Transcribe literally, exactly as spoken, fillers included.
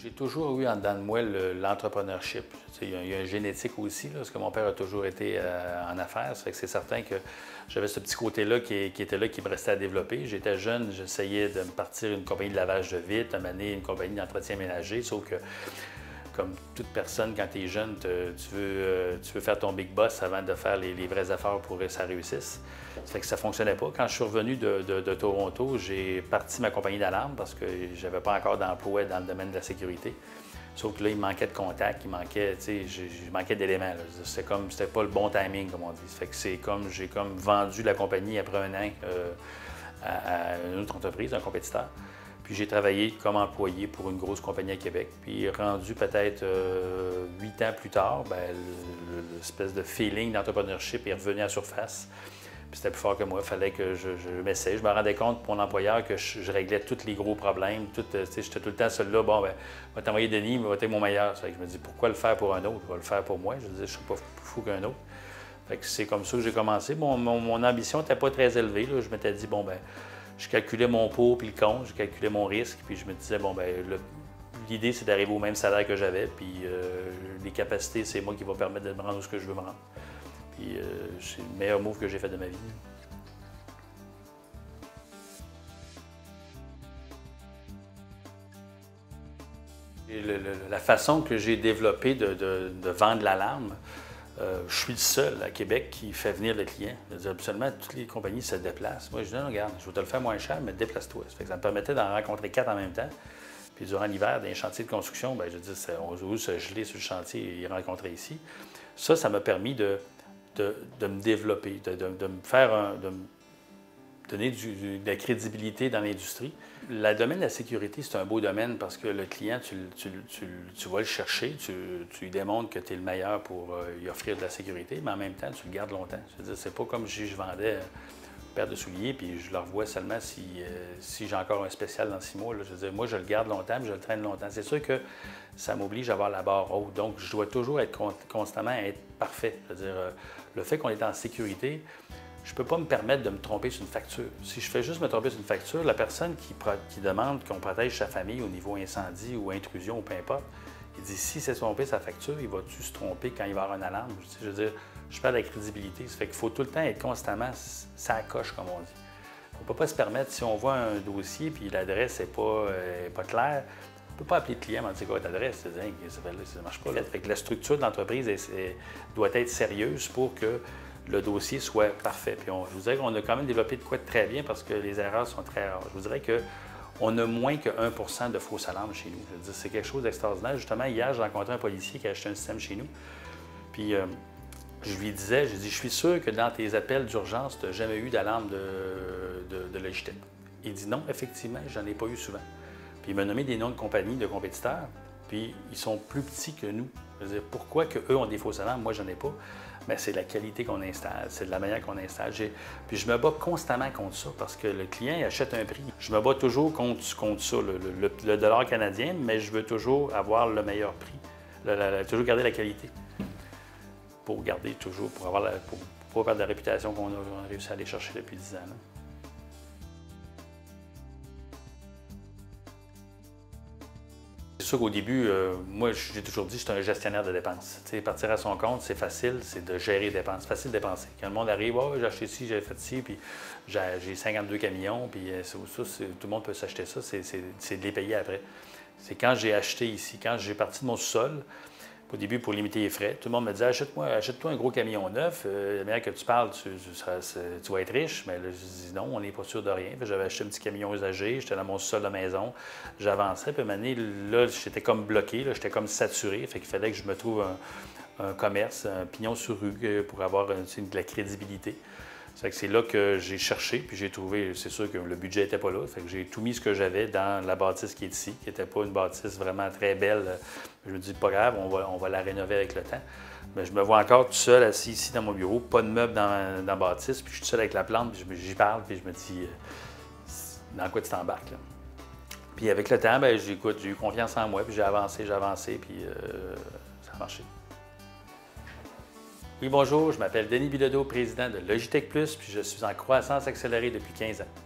J'ai toujours eu en dedans de moi l'entrepreneurship. Il y, a, il y a une génétique aussi, là, parce que mon père a toujours été euh, en affaires. Ça fait que c'est certain que j'avais ce petit côté-là qui, qui était là, qui me restait à développer. J'étais jeune, j'essayais de me partir une compagnie de lavage de vitres, de mener une compagnie d'entretien ménager, sauf que comme toute personne, quand tu es jeune, te, tu, veux, euh, tu veux faire ton big boss avant de faire les, les vraies affaires pour que ça réussisse. Ça fait que ça ne fonctionnait pas. Quand je suis revenu de, de, de Toronto, j'ai parti ma compagnie d'alarme parce que je n'avais pas encore d'emploi dans le domaine de la sécurité. Sauf que là, il manquait de contacts, il manquait, tu sais, je manquais d'éléments. C'était comme, c'était pas le bon timing, comme on dit. Ça fait que c'est comme, j'ai comme vendu la compagnie après un an euh, à, à une autre entreprise, un compétiteur. Puis j'ai travaillé comme employé pour une grosse compagnie à Québec. Puis rendu peut-être euh, huit ans plus tard, l'espèce de feeling d'entrepreneurship est revenu à la surface. Puis c'était plus fort que moi, il fallait que je, je m'essaye. Je me rendais compte pour mon employeur que je, je réglais tous les gros problèmes. J'étais tout le temps seul là. Bon, ben, je vais t'envoyer Denis, mais va être mon meilleur. Ça fait que je me dis, pourquoi le faire pour un autre? Je vais le faire pour moi. Je me dis, je ne suis pas plus fou qu'un autre. Fait que c'est comme ça que j'ai commencé. Bon, mon, mon ambition n'était pas très élevée, là. Je m'étais dit, bon, ben je calculais mon pour puis le contre, je calculais mon risque, puis je me disais, bon, bien, l'idée, c'est d'arriver au même salaire que j'avais, puis euh, les capacités, c'est moi qui va permettre de me rendre où ce que je veux me rendre. Puis euh, c'est le meilleur move que j'ai fait de ma vie. Et le, le, la façon que j'ai développée de, de, de vendre l'alarme, Euh, je suis le seul à Québec qui fait venir le client. C'est-à-dire, absolument, toutes les compagnies se déplacent. Moi, je dis, non, regarde, je vais te le faire moins cher, mais déplace-toi. Ça fait que ça me permettait d'en rencontrer quatre en même temps. Puis durant l'hiver, dans les chantiers de construction, bien, je dis, on veut se geler sur le chantier et les rencontrer ici. Ça, ça m'a permis de, de, de me développer, de, de, de me faire un, de me donner du, du, de la crédibilité dans l'industrie. Le domaine de la sécurité, c'est un beau domaine parce que le client, tu, tu, tu, tu vas le chercher, tu, tu lui démontres que tu es le meilleur pour euh, lui offrir de la sécurité, mais en même temps, tu le gardes longtemps. C'est pas comme si je vendais une paire de souliers puis je le revois seulement si, euh, si j'ai encore un spécial dans six mois. Là. Je veux dire, moi, je le garde longtemps puis je le traîne longtemps. C'est sûr que ça m'oblige à avoir la barre haute. Donc, je dois toujours être con constamment être parfait. Je veux dire, euh, le fait qu'on est en sécurité, je ne peux pas me permettre de me tromper sur une facture. Si je fais juste me tromper sur une facture, la personne qui, qui demande qu'on protège sa famille au niveau incendie ou intrusion ou peu importe, il dit si c'est trompé sa facture, il va-tu se tromper quand il va y avoir une alarme? Je veux dire, je perds de la crédibilité. Ça fait qu'il faut tout le temps être constamment ça coche, comme on dit. On ne peut pas se permettre, si on voit un dossier et l'adresse n'est pas, euh, pas claire, on ne peut pas appeler le client et dire quoi votre adresse, ça ne marche pas. Là. Fait que la structure de l'entreprise doit être sérieuse pour que le dossier soit parfait. Puis on, je vous dirais qu'on a quand même développé de quoi de très bien parce que les erreurs sont très rares. Je vous dirais qu'on a moins que un pour cent de fausses alarmes chez nous. Je veux dire, c'est quelque chose d'extraordinaire. Justement, hier, j'ai rencontré un policier qui a acheté un système chez nous. Puis euh, je lui disais, j'ai dit, je suis sûr que dans tes appels d'urgence, tu n'as jamais eu d'alarme de, de, de Logitech. Il dit non, effectivement, j'en ai pas eu souvent. Puis il m'a nommé des noms de compagnies, de compétiteurs, puis ils sont plus petits que nous. Je veux dire, pourquoi qu'eux ont des fausses alarmes, moi, j'en ai pas? Bien, c'est la qualité qu'on installe, c'est de la manière qu'on installe. Puis je me bats constamment contre ça parce que le client il achète un prix. Je me bats toujours contre, contre ça, le, le, le dollar canadien, mais je veux toujours avoir le meilleur prix, le, le, toujours garder la qualité. Pour garder toujours, pour avoir la, pour, pour perdre la réputation qu'on a, a réussi à aller chercher depuis dix ans. Là. C'est sûr qu'au début, euh, moi, j'ai toujours dit que je suis un gestionnaire de dépenses. T'sais, partir à son compte, c'est facile, c'est de gérer les dépenses. C'est facile de dépenser. Quand le monde arrive, oh, j'ai acheté ci, j'ai fait ci, puis j'ai cinquante-deux camions, puis ça, ça, tout le monde peut s'acheter ça, c'est de les payer après. C'est quand j'ai acheté ici, quand j'ai parti de mon sous-sol, au début, pour limiter les frais, tout le monde me disait achète-moi, achète-toi un gros camion neuf, euh, la manière que tu parles, tu, tu, seras, tu vas être riche. Mais là, je dis non, on n'est pas sûr de rien. J'avais acheté un petit camion usagé, j'étais dans mon sol de maison, j'avançais, puis à un moment donné, là, j'étais comme bloqué, j'étais comme saturé, fait qu'il fallait que je me trouve un, un commerce, un pignon sur rue pour avoir une, de la crédibilité. C'est là que j'ai cherché, puis j'ai trouvé, c'est sûr que le budget n'était pas là, fait que j'ai tout mis ce que j'avais dans la bâtisse qui est ici, qui n'était pas une bâtisse vraiment très belle. Je me dis, pas grave, on va, on va la rénover avec le temps. Mais je me vois encore tout seul, assis ici dans mon bureau, pas de meubles dans, dans la bâtisse, puis je suis tout seul avec la plante, puis j'y parle, puis je me dis, dans quoi tu t'embarques, là? Puis avec le temps, bien, j'ai eu confiance en moi, puis j'ai avancé, j'ai avancé, puis euh, ça a marché. Oui, bonjour, je m'appelle Denis Bilodeau, président de Logitech plus, puis je suis en croissance accélérée depuis quinze ans.